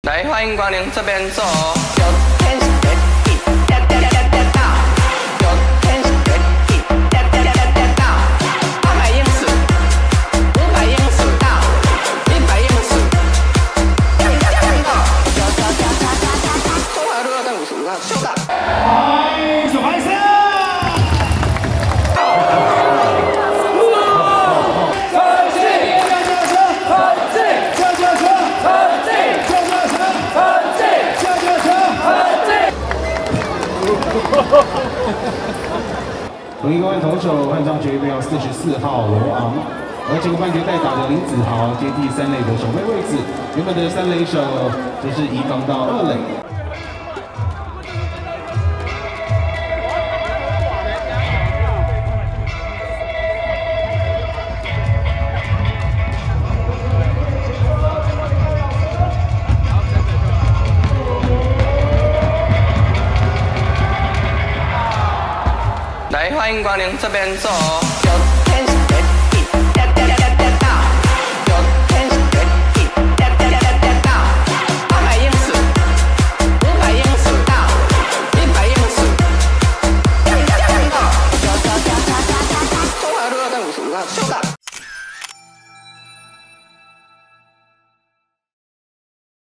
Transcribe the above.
来，欢迎光临这边坐。 同一个换投手换上决备要44号罗昂，而这个半决代打的林子豪接第3垒的守备位置，原本的3垒手就是移防到2垒。 来，欢迎光临这边坐。500英尺到100英尺，100英尺到100英尺，中华路255号，修改。